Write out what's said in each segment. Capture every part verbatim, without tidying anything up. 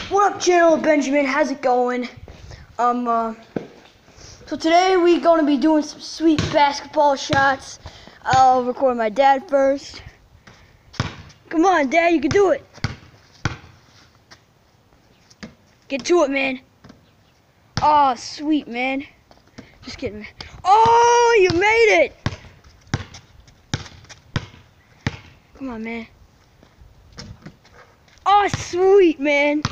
What up, channel of Benjamin? How's it going? Um, uh, so today we're gonna be doing some sweet basketball shots. I'll record my dad first. Come on, Dad, you can do it. Get to it, man. Oh, sweet, man. Just kidding, man. Oh, you made it! Come on, man. Oh, sweet, man.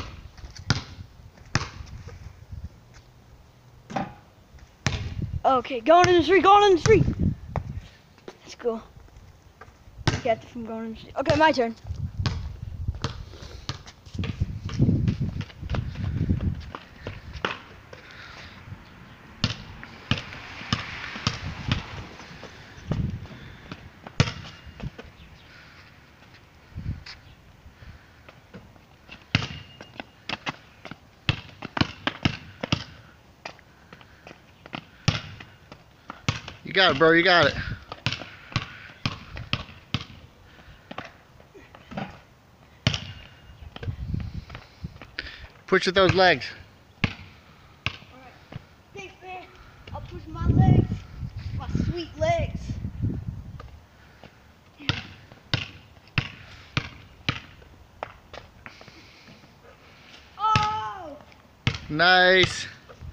Okay, going in the street, going in the street. Let's go. Kept it from going in the street. Okay, my turn. You got it, bro. You got it. Push with those legs. Alright. Thanks, man. I'll push my legs. My sweet legs. Oh! Nice.